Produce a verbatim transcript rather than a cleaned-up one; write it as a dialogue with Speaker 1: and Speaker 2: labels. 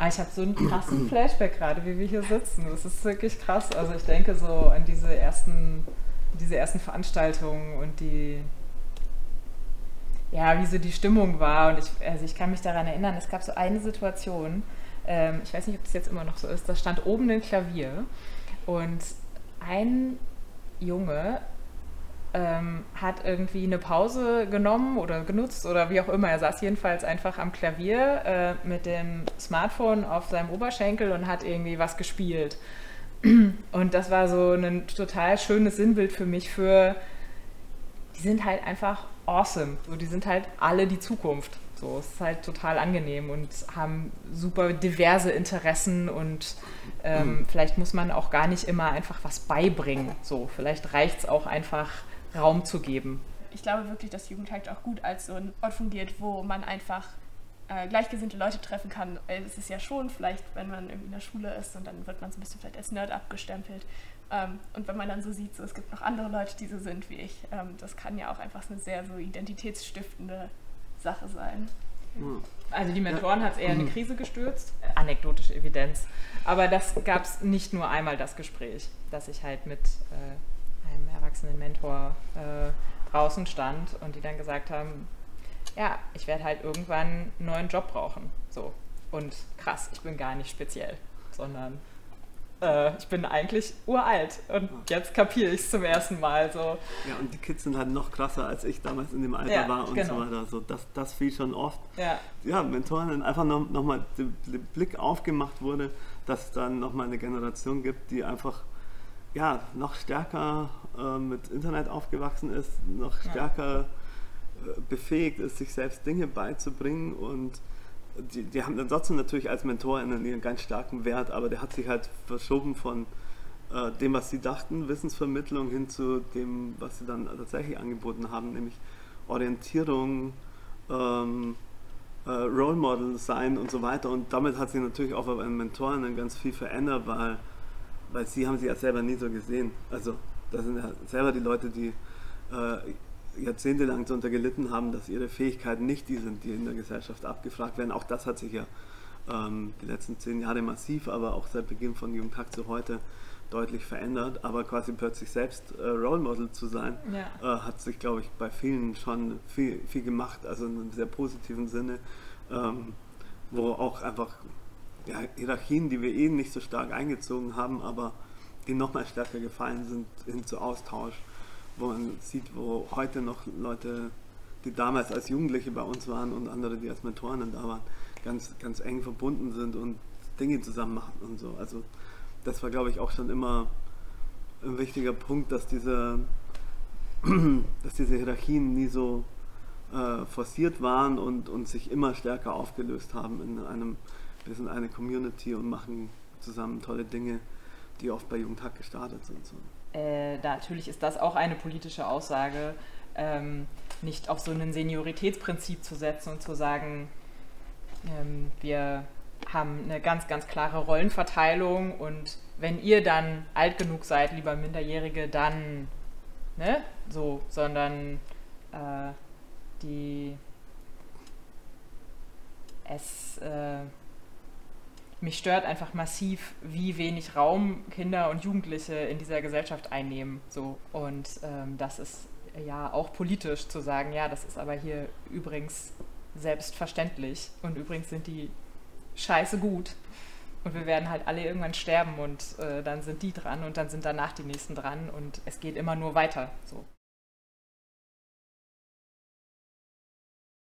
Speaker 1: Ah, ich habe so einen krassen Flashback gerade, wie wir hier sitzen. Das ist wirklich krass. Also ich denke so an diese ersten, diese ersten Veranstaltungen und die, ja, wie so die Stimmung war. Und ich, also ich kann mich daran erinnern, es gab so eine Situation, ähm, ich weiß nicht, ob das jetzt immer noch so ist, da stand oben ein Klavier und ein Junge ähm, hat irgendwie eine Pause genommen oder genutzt oder wie auch immer. Er saß jedenfalls einfach am Klavier äh, mit dem Smartphone auf seinem Oberschenkel und hat irgendwie was gespielt. Und das war so ein total schönes Sinnbild für mich für, die sind halt einfach awesome. So, die sind halt alle die Zukunft. So, es ist halt total angenehm und haben super diverse Interessen und ähm, mhm. vielleicht muss man auch gar nicht immer einfach was beibringen. So, vielleicht reicht es auch einfach, Raum zu geben.
Speaker 2: Ich glaube wirklich, dass Jugendhakt auch gut als so ein Ort fungiert, wo man einfach äh, gleichgesinnte Leute treffen kann. Es ist ja schon vielleicht, wenn man irgendwie in der Schule ist und dann wird man so ein bisschen vielleicht als Nerd abgestempelt. Ähm, und wenn man dann so sieht, so, es gibt noch andere Leute, die so sind wie ich, ähm, das kann ja auch einfach eine sehr so identitätsstiftende Sache sein.
Speaker 1: Also die Mentoren hat es eher in eine Krise gestürzt, anekdotische Evidenz. Aber das gab es nicht nur einmal, das Gespräch, dass ich halt mit äh, einem erwachsenen Mentor äh, draußen stand und die dann gesagt haben, ja, ich werde halt irgendwann einen neuen Job brauchen. So. Und krass, ich bin gar nicht speziell, sondern äh, ich bin eigentlich uralt und jetzt kapiere ich es zum ersten Mal. So.
Speaker 3: Ja, und die Kids sind halt noch krasser, als ich damals in dem Alter ja, war und genau. so weiter. So, das, das fiel schon oft. Ja, ja Mentoren, einfach noch, noch mal der Blick aufgemacht wurde, dass es dann nochmal eine Generation gibt, die einfach ja, noch stärker äh, mit Internet aufgewachsen ist, noch stärker äh, befähigt ist, sich selbst Dinge beizubringen und die, die haben dann trotzdem natürlich als MentorInnen ihren ganz starken Wert, aber der hat sich halt verschoben von äh, dem, was sie dachten, Wissensvermittlung, hin zu dem, was sie dann tatsächlich angeboten haben, nämlich Orientierung, ähm, äh, Role Model sein und so weiter und damit hat sich natürlich auch bei den MentorInnen ganz viel verändert, weil weil sie haben sie ja selber nie so gesehen. Also das sind ja selber die Leute, die äh, jahrzehntelang darunter gelitten haben, dass ihre Fähigkeiten nicht die sind, die in der Gesellschaft abgefragt werden. Auch das hat sich ja ähm, die letzten zehn Jahre massiv, aber auch seit Beginn von Jugendhakt zu heute deutlich verändert. Aber quasi plötzlich selbst äh, Role Model zu sein, ja. äh, hat sich, glaube ich, bei vielen schon viel, viel gemacht, also in einem sehr positiven Sinne, ähm, wo auch einfach ja, Hierarchien, die wir eh nicht so stark eingezogen haben, aber die nochmal stärker gefallen sind, hin zu Austausch, wo man sieht, wo heute noch Leute, die damals als Jugendliche bei uns waren und andere, die als Mentoren da waren, ganz, ganz eng verbunden sind und Dinge zusammen machen und so. Also das war, glaube ich, auch schon immer ein wichtiger Punkt, dass diese, dass diese Hierarchien nie so äh, forciert waren und, und sich immer stärker aufgelöst haben in einem wir sind eine Community und machen zusammen tolle Dinge, die oft bei Jugendhakt gestartet sind. So.
Speaker 1: Äh, natürlich ist das auch eine politische Aussage, ähm, nicht auf so ein Senioritätsprinzip zu setzen und zu sagen, ähm, wir haben eine ganz, ganz klare Rollenverteilung und wenn ihr dann alt genug seid, lieber Minderjährige, dann, ne, so, sondern äh, die, es, äh, mich stört einfach massiv, wie wenig Raum Kinder und Jugendliche in dieser Gesellschaft einnehmen. So. Und ähm, das ist ja auch politisch zu sagen, ja, das ist aber hier übrigens selbstverständlich. Und übrigens sind die scheiße gut. Und wir werden halt alle irgendwann sterben und äh, dann sind die dran und dann sind danach die nächsten dran und es geht immer nur weiter. So.